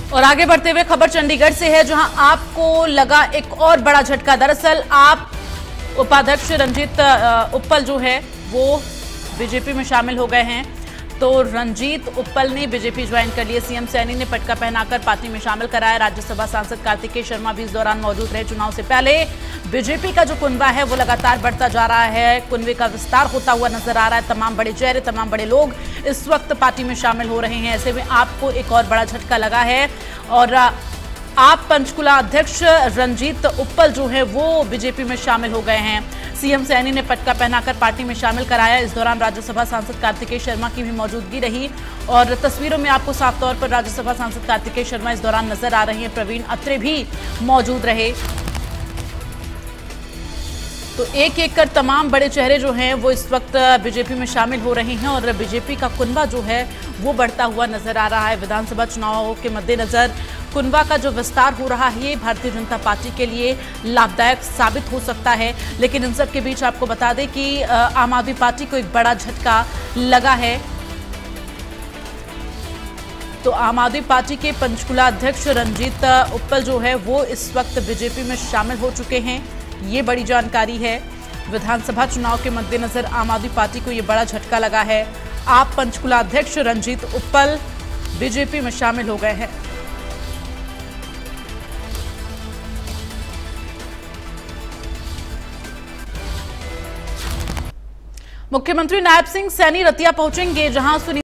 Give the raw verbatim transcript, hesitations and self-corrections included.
और आगे बढ़ते हुए खबर चंडीगढ़ से है, जहां आपको लगा एक और बड़ा झटका। दरअसल आप उपाध्यक्ष रंजीत उप्पल जो है वो बीजेपी में शामिल हो गए हैं। तो रंजीत उप्पल ने बीजेपी ज्वाइन कर लिया। सीएम सैनी ने पटका पहनाकर पार्टी में शामिल कराया। राज्यसभा सांसद कार्तिकेय शर्मा भी इस दौरान मौजूद रहे। चुनाव से पहले बीजेपी का जो कुनबा है वो लगातार बढ़ता जा रहा है। कुनबे का विस्तार होता हुआ नजर आ रहा है। तमाम बड़े चेहरे, तमाम बड़े लोग इस वक्त पार्टी में शामिल हो रहे हैं। ऐसे में आपको एक और बड़ा झटका लगा है और आप पंचकुला अध्यक्ष रंजीत उप्पल जो है वो बीजेपी में शामिल हो गए हैं। सीएम सैनी ने पटका पहनाकर पार्टी में शामिल कराया। इस दौरान राज्यसभा सांसद कार्तिकेय शर्मा की भी मौजूदगी रही और तस्वीरों में आपको साफ तौर पर राज्यसभा सांसद कार्तिकेय शर्मा इस दौरान नजर आ रहे हैं। प्रवीण अत्रे भी मौजूद रहे। तो एक एक कर तमाम बड़े चेहरे जो हैं वो इस वक्त बीजेपी में शामिल हो रहे हैं और बीजेपी का कुनबा जो है वो बढ़ता हुआ नजर आ रहा है। विधानसभा चुनावों के मद्देनजर कुनबा का जो विस्तार हो रहा है ये भारतीय जनता पार्टी के लिए लाभदायक साबित हो सकता है। लेकिन इन सब के बीच आपको बता दें कि आम आदमी पार्टी को एक बड़ा झटका लगा है। तो आम आदमी पार्टी के पंचकुला अध्यक्ष रंजीत उप्पल जो है वो इस वक्त बीजेपी में शामिल हो चुके हैं। ये बड़ी जानकारी है। विधानसभा चुनाव के मद्देनजर आम आदमी पार्टी को ये बड़ा झटका लगा है। आप पंचकुला अध्यक्ष रंजीत उप्पल बीजेपी में शामिल हो गए हैं। मुख्यमंत्री नायब सिंह सैनी रतिया पहुंचेंगे, जहां